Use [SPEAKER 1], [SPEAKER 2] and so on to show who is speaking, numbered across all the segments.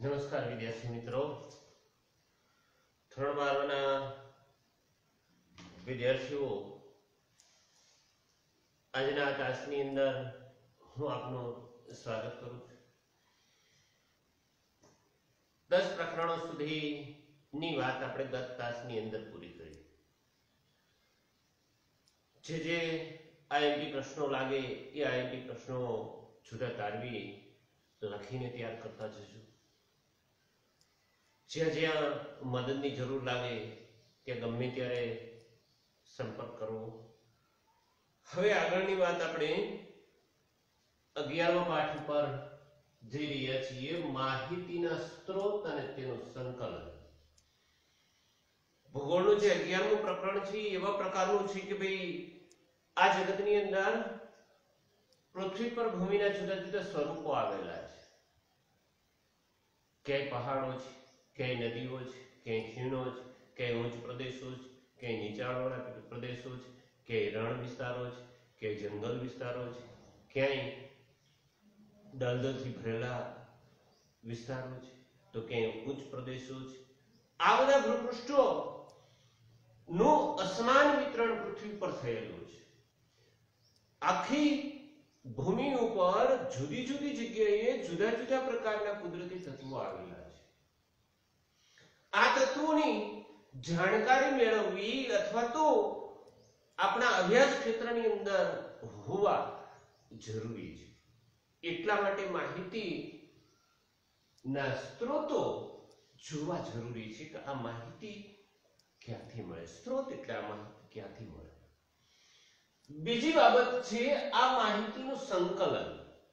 [SPEAKER 1] નમસ્કાર વિદ્યાર્થી મિત્રો, ધોરણ 12ના વિદ્યાર્થીઓ, આજના આ તાસની અંદર હું આપનું સ્વાગત કરું છું. 10 પ્રકરણો સુધીની વાત આપણે ગત તાસની અંદર પૂરી કરી. જે આઈએમપી પ્રશ્નો લાગે એ આઈએમપી પ્રશ્નો જુદા તારવી લખીને તૈયાર કરતા જજો. જ્યાં જ્યાં મદદની જરૂર લાગે ત્યાં ગમે ત્યારે સંપર્ક કરવો. હવે આગળની વાત આપણે 11મા પાઠ ઉપર જઈ રહ્યા છીએ. માહિતીના સ્ત્રોત અને તેનું સંકલન. ભૂગોળનું જે 11મું પ્રકરણ છે એવા પ્રકારનું છે કે ભાઈ આ જગતની અંદર પૃથ્વી પર ભૂમિના જુદા જુદા સ્વરૂપો આવેલા છે. ક્યાંય પહાડો છે, ક્યાંય નદીઓ છે, ક્યાંય ખીણો છે, ક્યાંય ઊંચ પ્રદેશો છે, ક્યાંય નીચાણવાળા પ્રદેશો છે, ક્યાંય રણ વિસ્તારો છે, ક્યાંય જંગલ વિસ્તારો છે, ક્યાંય દલદલથી ભરેલા વિસ્તારો છે, તો ક્યાંય ઉચ્ચ પ્રદેશો છે. આ બધા ભૂપૃષ્ઠો નું અસમાન વિતરણ પૃથ્વી પર થયેલું છે. આખી ભૂમિ ઉપર જુદી જુદી જગ્યાએ જુદા જુદા પ્રકારના કુદરતી તત્વો આવેલા છે. આ તત્વોની જાણકારી મેળવવી અથવા તો આપણા અભ્યાસ ક્ષેત્રની અંદર હોવા જરૂરી છે. એટલા માટે માહિતીના સ્ત્રોતો જોવા જરૂરી છે કે આ માહિતી ક્યાંથી મળે. સ્ત્રોત એટલે આ માહિતી ક્યાંથી મળે. બીજી બાબત છે આ માહિતીનું સંકલન,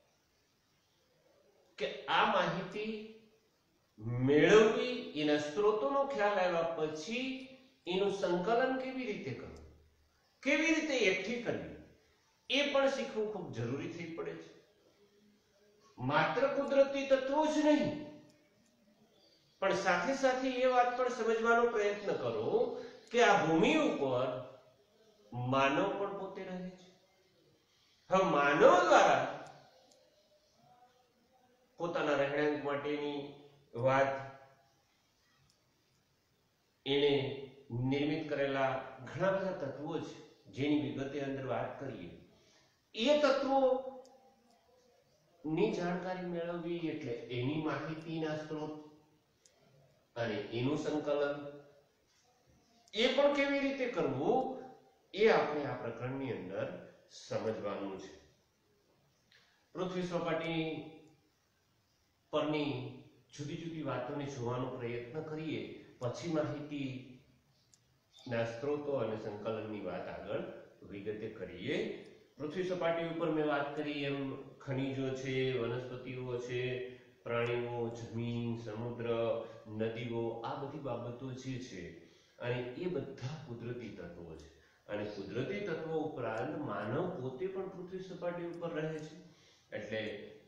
[SPEAKER 1] કે આ માહિતી મેળવવી, એના સ્ત્રોતોનો ખ્યાલ આવ્યા પછી એનું સંકલન કેવી રીતે કરવું, કેવી રીતે એકઠી કરવી, એ પણ શીખવું ખૂબ જરૂરી થઈ પડે છે. માત્ર કુદરતી તત્વો જ નહીં, પણ સાથે સાથે એ વાત પણ સમજવાનો પ્રયત્ન કરો કે આ ભૂમિ ઉપર માનવ પણ પોતે રહે છે. હવે માનવ દ્વારા પોતાના રહેણાંક માટેની વાત, એને નિર્મિત કરેલા ઘણા બધા તત્વો છે જેની વિગતે અંદર વાત કરીએ. એ તત્વો ની જાણકારી મેળવવી એટલે એની માહિતીના સ્ત્રોત અને એનું સંકલન એ પણ કેવી રીતે કરવું એ આપણે આ પ્રકરણની અંદર સમજવાનું છે. પૃથ્વી સપાટી પરની જુદી જુદી વાતોને જોવાનો પ્રયત્ન કરીએ, પછી માહિતીના સ્ત્રોતો અને સંકલનની વાત આગળ વિગતે કરીએ. પૃથ્વી સપાટી ઉપર મેં વાત કરી એમ ખનિજો છે, વનસ્પતિઓ છે, પ્રાણીઓ, જમીન, સમુદ્ર, નદીઓ, આ બધી બાબતો જે છે અને એ બધા કુદરતી તત્વો છે. અને કુદરતી તત્વો ઉપરાંત માનવ પોતે પણ પૃથ્વી સપાટી ઉપર રહે છે. એટલે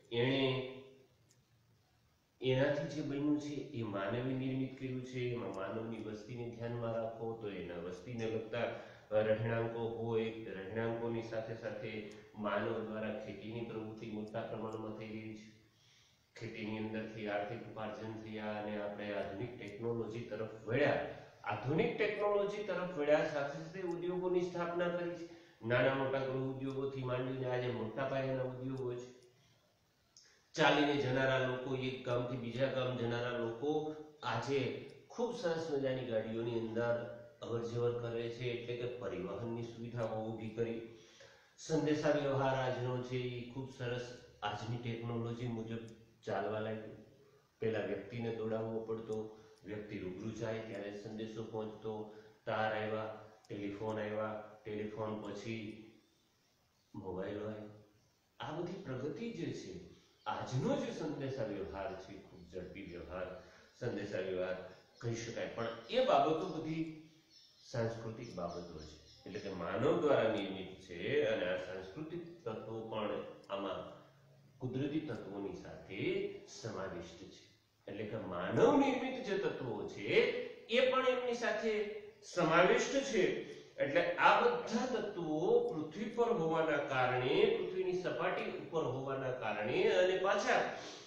[SPEAKER 1] એનાથી જે બન્યું છે એ માનવી નિર્મિત કર્યું છે. એમાં માનવની વસ્તીને ધ્યાનમાં રાખો તો એના વસ્તીને લગતા રહેણાંકો હોય, રહેણાંકોની સાથે સાથે માનવ દ્વારા ખેતીની પ્રવૃત્તિ મોટા પ્રમાણમાં થઈ રહી છે. ખેતીની અંદરથી આર્થિક ઉપાર્જન થયા અને આપણે આધુનિક ટેકનોલોજી તરફ વળ્યા. આધુનિક ટેકનોલોજી તરફ વળ્યા સાથે સાથે ઉદ્યોગોની સ્થાપના કરી છે. નાના મોટા ગૃહ ઉદ્યોગોથી માંડીને આજે મોટા પાયાના ઉદ્યોગો છે. ચાલીને જનારા લોકો, એક ગામથી બીજા ગામ જનારા લોકો આજે ખૂબ સરસ મજાની ગાડીઓની અંદર અવર જવર કરે છે. એટલે કે પરિવહનની સુવિધાઓ ઊભી કરી. સંદેશા વ્યવહાર આજનો છે એ ખૂબ સરસ આજની ટેકનોલોજી મુજબ ચાલવા લાગ્યું. પહેલા વ્યક્તિને દોડાવવો પડતો, વ્યક્તિ રૂબરૂ જાય ત્યારે સંદેશો પહોંચતો, તાર આવ્યા, ટેલિફોન આવ્યા, ટેલિફોન પછી મોબાઈલ આવ્યા. આ બધી પ્રગતિ જે છે, આજનો જે સંદેશા વ્યવહાર છે, ખૂબ ઝડપી વ્યવહાર, સંદેશા વ્યવહાર કહી શકાય. પણ એ બાબતો બધી સાંસ્કૃતિક બાબતો છે. એટલે કે માનવ દ્વારા નિર્મિત છે અને આ સાંસ્કૃતિક તત્વો પણ આમાં કુદરતી તત્વોની સાથે સમાવિષ્ટ છે. એટલે કે માનવ નિર્મિત જે તત્વો છે એ પણ એમની સાથે સમાવિષ્ટ છે. એટલે આ બધા તત્વો પૃથ્વી પર હોવાના કારણે, પૃથ્વીની સપાટી ઉપર હોવાના કારણે અને પાછા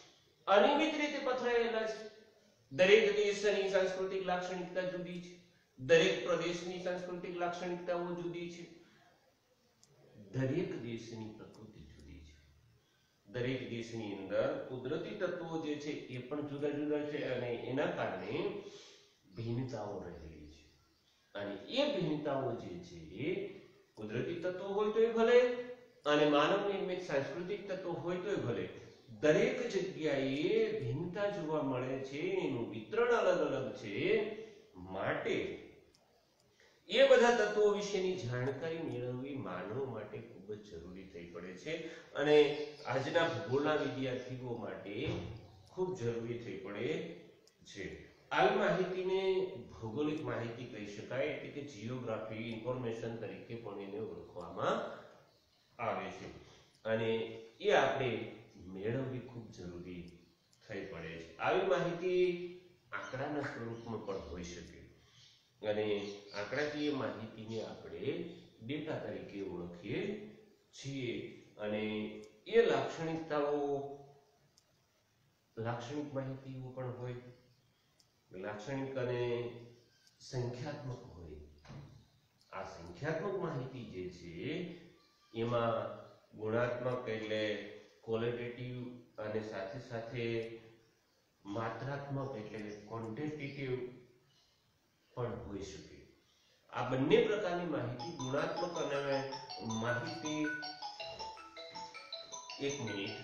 [SPEAKER 1] અનિયમિત રીતે પથરાયેલા છે. દરેક દેશની સાંસ્કૃતિક લાક્ષણિકતા જુદી છે. દરેક પ્રદેશની સાંસ્કૃતિક લાક્ષણિકતાઓ જુદી છે. દરેક દેશની પ્રકૃતિ જુદી છે. દરેક દેશની અંદર કુદરતી તત્વો જે છે એ પણ જુદા જુદા છે અને એના કારણે ભિન્નતાઓ રહેલી છે. અને એ ભિન્નતાઓ જે છે કુદરતી તત્વો હોય તોય ભલે અને માનવ નિર્મિત સાંસ્કૃતિક તત્વો હોય તોય ભલે, દરેક જગ્યાએ ભિન્નતા જોવા મળે છે. એનું વિતરણ અલગ અલગ છે. માટે એ બધા તત્વો વિશેની જાણકારી મેળવવી માનવ માટે ખૂબ જ જરૂરી થઈ પડે છે અને આજના ભૂગોળના વિદ્યાર્થીઓ માટે ખૂબ જરૂરી થઈ પડે છે. આવી માહિતીને ભૌગોલિક માહિતી કહી શકાય, એટલે કે જીઓગ્રાફી ઇન્ફોર્મેશન તરીકે પણ એને ઓળખવામાં આવે છે અને એ આપણે મેળવવી ખૂબ જરૂરી થઈ પડે છે. આવી માહિતી આંકડાના સ્વરૂપમાં પણ હોઈ શકે અને આંકડાકીય માહિતીને આપણે ડેટા તરીકે ઓળખીએ છીએ અને એ લાક્ષણિક માહિતીઓ પણ હોય, લાક્ષણિક અને સંખ્યાત્મક હોય. આ સંખ્યાત્મક માહિતી જે છે એમાં ગુણાત્મક એટલે ક્વોલિટેટિવ અને સાથે સાથે માત્રાત્મક એટલે ક્વોન્ટિટેટિવ પણ હોઈ શકે. આ બંને પ્રકારની માહિતી ગુણાત્મક અને માહિતી એક મિનિટ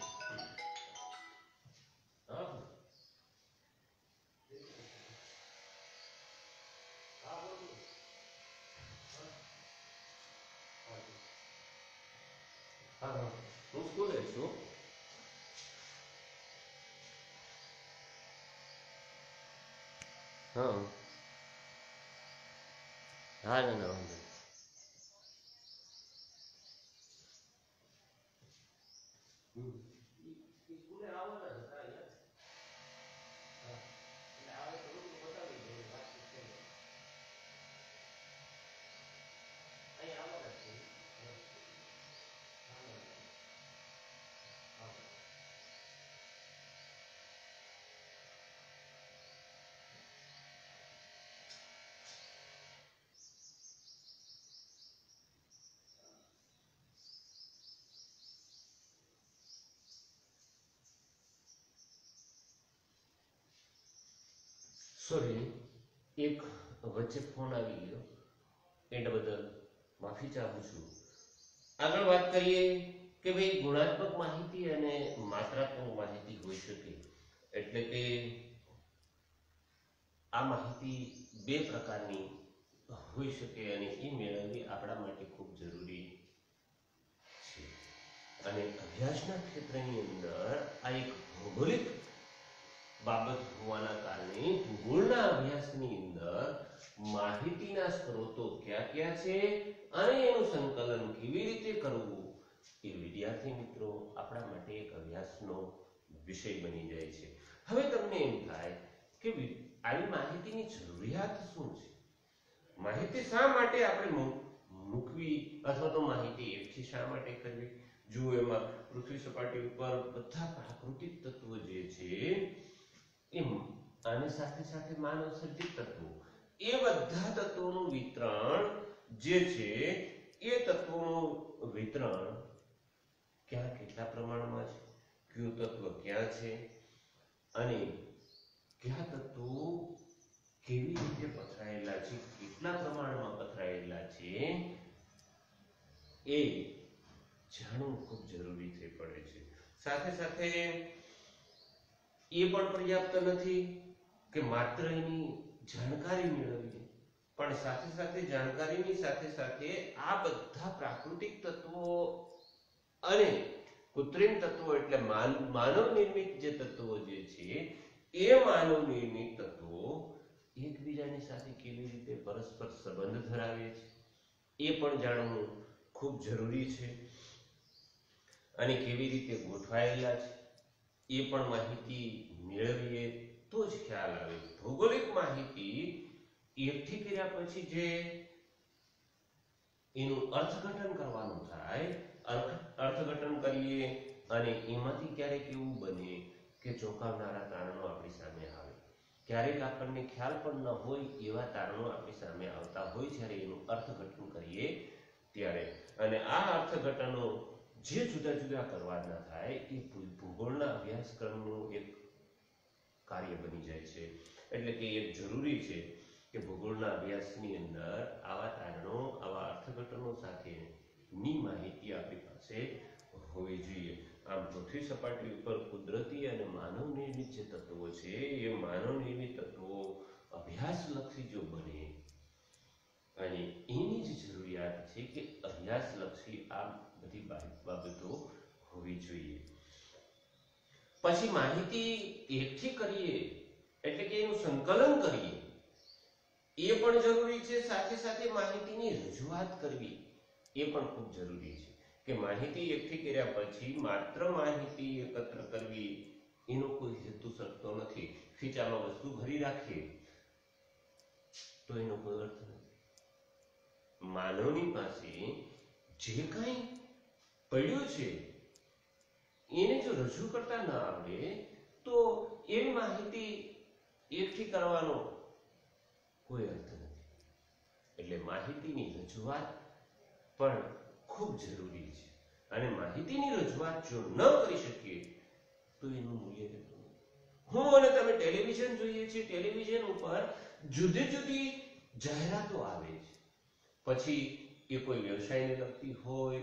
[SPEAKER 1] હું સ્કૂલે છું. હા હા ના ના વાંધો સ્કૂલે આવવાના હતા યાર. એટલે આવે તો રૂબરૂ બતાવી દો, વાતચીત કરી. અહીં આવવાના છે. હા ના હા. સોરી, એક વચ્ચે ફોન આવી ગયો એના બદલ માફી ચાહું છું. આગળ વાત કરીએ કે ભાઈ ગુણાત્મક માહિતી અને માત્રાત્મક માહિતી હોઈ શકે. એટલે કે આ માહિતી બે પ્રકારની હોઈ શકે અને એ મેળવવી આપણા માટે ખૂબ જરૂરી છે. અને અભ્યાસના ક્ષેત્રની અંદર આ એક ભૌગોલિક બાબત હોવાના કારણે ભૂગોળના અભ્યાસની અંદર માહિતીના સ્ત્રોતો ક્યાં ક્યાં છે અને એનું સંકલન કેવી રીતે કરવું એ વિદ્યાર્થી મિત્રો આપણા માટે એક અભ્યાસનો વિષય બની જાય છે. હવે તમને એમ થાય કે આવી માહિતીની જરૂરિયાત શું છે? માહિતી શા માટે આપણે મૂકવી અથવા તો માહિતી એકઠી શા માટે કરવી? જો એમાં પૃથ્વી સપાટી ઉપર બધા પ્રાકૃતિક તત્વો જે છે એમ આની સાથે સાથે માનવ સર્જિત તત્વો, એ બધા તત્વોનું વિતરણ જે છે એ તત્વોનું વિતરણ ક્યાં કેટલા પ્રમાણમાં છે, કયું તત્વ ક્યાં છે અને કયા તત્વો કેવી રીતે પથરાયેલા છે, કેટલા પ્રમાણમાં પથરાયેલા છે એ જાણવું ખૂબ જરૂરી થઈ પડે છે. સાથે સાથે એ પણ પર્યાપ્ત નથી કે માત્ર એની જાણકારી મેળવવી, પણ સાથે સાથે જાણકારીની સાથે સાથે આ બધા પ્રાકૃતિક તત્વો અને કૃત્રિમ તત્વો એટલે માનવ નિર્મિત જે તત્વો જે છે એ માનવ નિર્મિત તત્વો એકબીજાની સાથે કેવી રીતે પરસ્પર સંબંધ ધરાવે છે એ પણ જાણવું ખૂબ જરૂરી છે. અને કેવી રીતે ગોઠવાયેલા છે એ પણ માહિતી મેળવીએ તો જ ખ્યાલ આવે. ભૌગોલિક માહિતી એકઠી કર્યા પછી જે એનું અર્થઘટન કરવાનું થાય, અર્થઘટન કરીએ અને એમાંથી ક્યારેક એવું બને કે ચોંકાવનારા તારણો આપણી સામે આવે, ક્યારેક આપણને ખ્યાલ પણ ન હોય એવા તારણો આપણી સામે આવતા હોય જ્યારે એનું અર્થઘટન કરીએ ત્યારે. અને આ અર્થઘટનો જે જુદા જુદા કરવાના થાય એ ભૂગોળના અભ્યાસક્રમનું એક કાર્ય બની જાય છે. એટલે કે એક જરૂરી છે કે ભૂગોળના અભ્યાસની અંદર આવા તારણો, આવા અર્થઘટનો સાથેની માહિતી આપણી પાસે હોવી જોઈએ. આમ પૃથ્વી સપાટી ઉપર કુદરતી અને માનવ નિર્મિત જે તત્વો છે એ માનવ નિર્મિત તત્વો અભ્યાસલક્ષી જો બને, અને એની જ જરૂરિયાત છે કે અભ્યાસલક્ષી આ બધી બાબતો હોવી જોઈએ. પછી માહિતી એકઠી કરીએ એટલે કે એનું સંકલન કરીએ એ પણ જરૂરી છે. સાથે સાથે માહિતીની રજૂઆત કરવી એ પણ ખૂબ જરૂરી છે કે માહિતી એકઠી કર્યા પછી માત્ર માહિતી એકત્ર કરવી એનો કોઈ હેતુ સરખતો નથી. ખીચામાં વસ્તુ ભરી રાખીએ તો એનો કોઈ અર્થ નથી. માનવની પાસે જે કંઈ પડ્યું છે એને જો રજૂ કરતા ન આવડે તો એવી માહિતી એકઠી કરવાનો કોઈ અર્થ નથી. એટલે માહિતીની રજૂઆત પણ ખૂબ જરૂરી છે. અને માહિતીની રજૂઆત જો ન કરી શકીએ તો એનું મૂલ્ય કેટલું. હું અને તમે ટેલિવિઝન જોઈએ છીએ, ટેલિવિઝન ઉપર જુદી જુદી જાહેરાતો આવે છે. પછી એ કોઈ વ્યવસાયને લગતી હોય,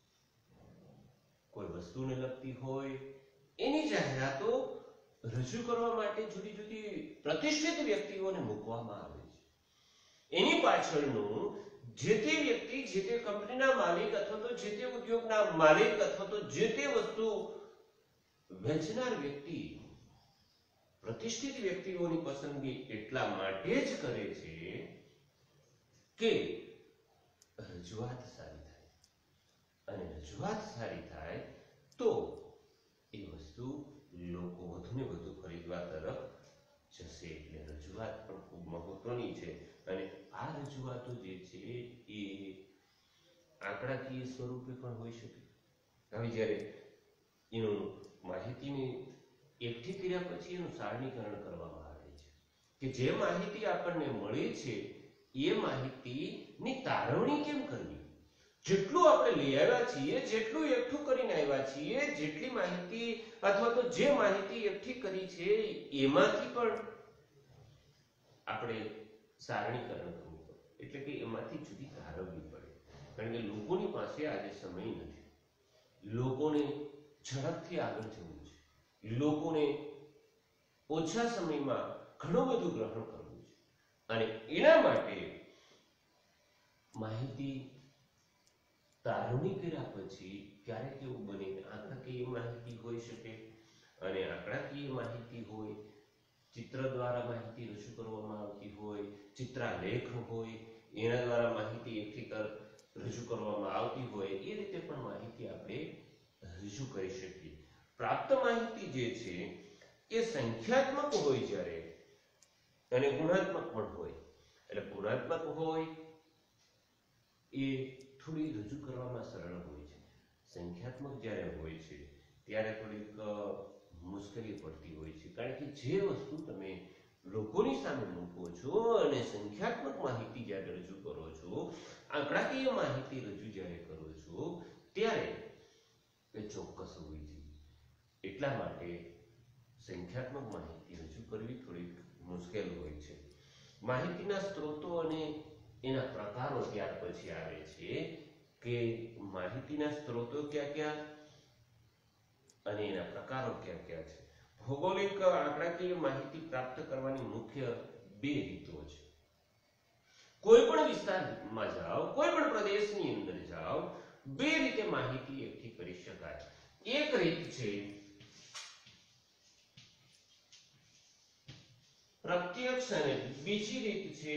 [SPEAKER 1] કોઈ વસ્તુને લગતી હોય, એની જાહેરાતો રજૂ કરવા માટે જુદી જુદી પ્રતિષ્ઠિત વ્યક્તિઓને મૂકવામાં આવે છે. એની પાછળનું જે તે વ્યક્તિ, જે તે કંપનીના માલિક અથવા તો જે તે ઉદ્યોગના માલિક અથવા તો જે તે વસ્તુ વેચનાર વ્યક્તિ, પ્રતિષ્ઠિત વ્યક્તિઓની પસંદગી એટલા માટે જ કરે છે કે રજૂઆત સારી થાય. અને રજૂઆત સારી થાય તો એ વસ્તુ લોકો વધુને વધુ ખરીદવા તરફ જશે. એટલે રજૂઆત પણ ખૂબ મહત્વની છે. અને આ રજૂઆતો જે છે એ આંકડાકીય સ્વરૂપે પણ હોઈ શકે. હવે જ્યારે એનું માહિતીની એકઠી કર્યા પછી એનું સારણીકરણ કરવામાં આવે છે કે જે માહિતી આપણને મળે છે એ માહિતીની તારવણી કેમ કરવી. જેટલું આપણે લઈ આવ્યા છીએ, જેટલું એકઠું કરીને આવ્યા છીએ, જેટલી માહિતી અથવા તો જે માહિતી એકઠી કરી છે એમાંથી પણ આપણે સારણીકરણ કરવું પડે. એટલે કે એમાંથી જુદી તારવવી પડે. કારણ કે લોકોની પાસે આજે સમય નથી. લોકોને ઝડપથી આગળ જવું છે. લોકોને ઓછા સમયમાં ઘણું બધું ગ્રહણ કરવું છે. અને એના માટે માહિતી તારવણી કર્યા પછી ક્યારેક એવું બને કે આંકડાકીય માહિતી હોઈ શકે, અને આંકડાકીય માહિતી હોય, ચિત્ર દ્વારા માહિતી રજૂ કરવામાં આવતી હોય, ચિત્રાલેખ હોય, એના દ્વારા માહિતી એકઠી રજૂ કરવામાં આવતી હોય, એ રીતે પણ માહિતી આપણે રજૂ કરી શકીએ. પ્રાપ્ત માહિતી જે છે એ સંખ્યાત્મક હોય જ્યારે, અને ગુણાત્મક પણ હોય. એટલે ગુણાત્મક હોય એ થોડી રજૂ કરવામાં સરળ હોય છે. સંખ્યાત્મક જ્યારે હોય છે ત્યારે થોડીક મુશ્કેલી પડતી હોય છે. કારણ કે જે વસ્તુ તમે લોકોની સામે મૂકો છો અને સંખ્યાત્મક માહિતી જ્યારે રજૂ કરો છો, આંકડાકીય માહિતી રજૂ જ્યારે કરો છો ત્યારે એ ચોક્કસ હોવી જોઈએ. એટલા માટે સંખ્યાત્મક માહિતી રજૂ કરવી થોડીક મુશ્કેલ હોય છે. માહિતીના સ્ત્રોતો અને એના પ્રકારો ત્યાર પછી આવે છે કે માહિતીના સ્ત્રોતો ક્યાં ક્યાં અને એના પ્રકારો ક્યાં ક્યાં છે. ભૌગોલિક આંકડાકીય માહિતી પ્રાપ્ત કરવાની મુખ્ય બે રીતો છે. કોઈ પણ વિસ્તારમાં જાઓ, કોઈ પણ પ્રદેશની અંદર જાઓ, બે રીતે માહિતી એકઠી કરી શકાય. એક રીત છે પ્રત્યક્ષ અને બીજી રીત છે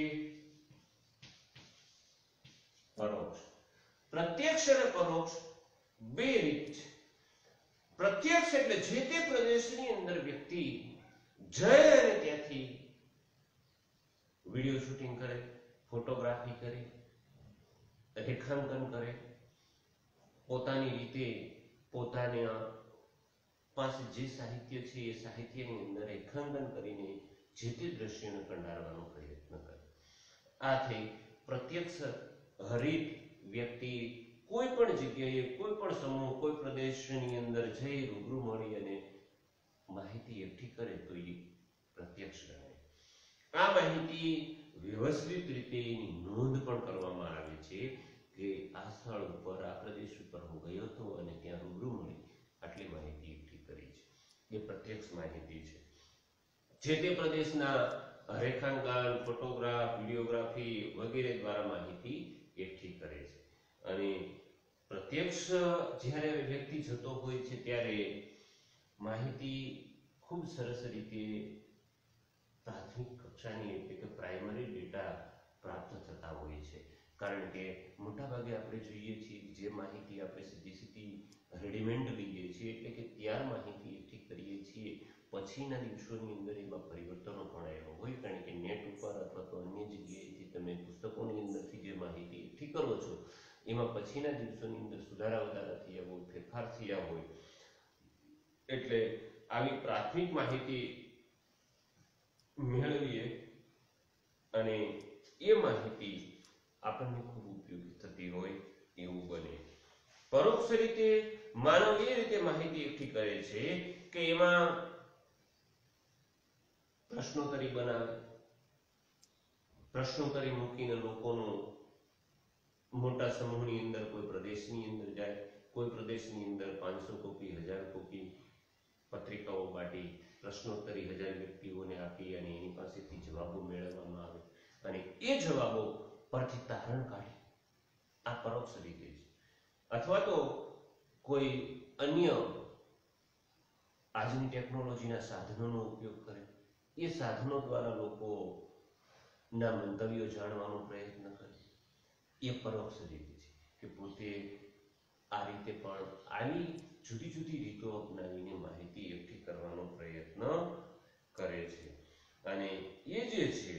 [SPEAKER 1] પરોક્ષ. પ્રત્યક્ષ અને પરોક્ષ બે રીત છે. પ્રત્યક્ષ એટલે જે તે પ્રદેશની અંદર વ્યક્તિ જાય અને ત્યાંથી વિડિયો શૂટિંગ કરે, ફોટોગ્રાફી કરે, રેખાંકન કરે, પોતાની રીતે પોતાના પાસે જે સાહિત્ય છે એ સાહિત્યની અંદર રેખાંકન કરીને જે તે દ્રશ્યોને કંડારવાનો પ્રયત્ન કરે. આથી પ્રત્યક્ષ હરિત વ્યક્તિ કોઈ પણ જગ્યાએ, કોઈ પણ સમૂહ, કોઈ પ્રદેશની અંદર જઈ રૂબરૂ મળી અને માહિતી એકઠી કરે તો એ પ્રત્યક્ષ ગણાય. આ માહિતી વ્યવસ્થિત રીતે એની નોંધ પણ કરવામાં આવે છે કે આ સ્થળ ઉપર, આ પ્રદેશ ઉપર હું ગયો હતો અને ત્યાં રૂબરૂ મળી આટલી માહિતી એકઠી કરી છે. એ પ્રત્યક્ષ માહિતી છે. જે તે પ્રદેશના રેખાંકન, ફોટોગ્રાફ, વિડીયોગ્રાફી વગેરે દ્વારા માહિતી એકઠી કરે છે. અને પ્રત્યક્ષ જ્યારે વ્યક્તિ જતો હોય છે ત્યારે માહિતી ખૂબ સરસ રીતે પ્રાથમિક કક્ષાની એટલે કે પ્રાઇમરી ડેટા પ્રાપ્ત થતા હોય છે. કારણ કે મોટાભાગે આપણે જોઈએ છીએ જે માહિતી આપણે સીધી રેડીમેડ લઈએ છીએ એટલે કે ત્યાર માહિતી એકઠી કરીએ છીએ, પછીના દિવસોની અંદર એમાં પરિવર્તનો પણ આવ્યા હોય. કારણ કે નેટ ઉપર અથવા તો અન્ય જગ્યાએથી તમે પુસ્તકોની અંદરથી જે માહિતી એકઠી કરો છો એમાં પછીના દિવસોની અંદર સુધારા વધારા થયા હોય, ફેરફાર થયા હોય. એટલે આવી પ્રાથમિક માહિતી મેળવીએ અને એ માહિતી આપણને ખૂબ ઉપયોગી થતી હોય એવું બને. પરોક્ષ રીતે માનવ એ રીતે માહિતી એકઠી કરે છે કે એમાં પ્રશ્નોત્તરી બનાવે, પ્રશ્નોત્તરી મૂકીને લોકોનું મોટા સમૂહની અંદર કોઈ પ્રદેશની અંદર જાય, કોઈ પ્રદેશની અંદર 500 કોપી 1000 કોપી પત્રિકાઓ બાટી પ્રશ્નોત્તરી 1000 વ્યક્તિઓને આપી અને એની પાસેથી જવાબો મેળવવામાં આવે અને એ જવાબો પરથી તારણ કાઢી. આ પરોક્ષ રીતે છે. અથવા તો કોઈ અન્ય આજની ટેકનોલોજીના સાધનોનો ઉપયોગ કરે, એ સાધનો દ્વારા લોકોના મંતવ્યો જાણવાનો પ્રયત્ન કરે. એ પરોક્ષ રીતે છે કે પોતે આ રીતે પણ આવી જુદી જુદી રીતો અપનાવીને માહિતી એકઠી કરવાનો પ્રયત્ન કરે છે. અને એ જે છે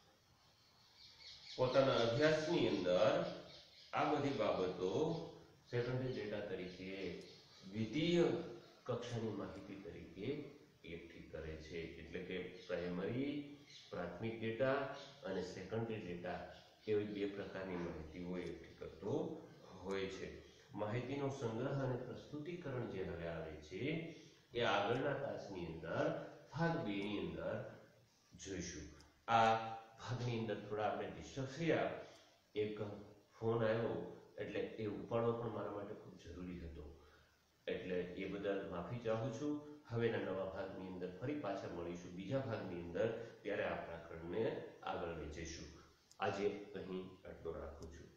[SPEAKER 1] પોતાના અભ્યાસની અંદર આ બધી બાબતો સેકન્ડરી ડેટા તરીકે, દ્વિતીય કક્ષાની માહિતી તરીકે એકઠી કરે છે. એટલે કે પ્રાથમિક ડેટા અને સેકન્ડરી ડેટા એવી બે પ્રકારની માહિતીઓ એકઠી કરતો હોય છે. માહિતીનો સંગ્રહ અને પ્રસ્તુતિકરણ જે હવે આવે છે એ આગળના તાસની અંદર ભાગ 2 ની અંદર જોઈશું. આ ભાગની અંદર થોડા આપણે ડિસ્ટર્બ થયા. એક ફોન આવ્યો એટલે એ ઉપાડવો પણ મારા માટે ખૂબ જરૂરી હતો. એટલે એ બદલ માફી ચાહું છું. હવેના નવા ભાગની અંદર ફરી પાછા મળીશું બીજા ભાગની અંદર. ત્યારે આ પ્રકરણને આગળ લઈ જઈશું. આજે અહીં આટલું રાખું છું.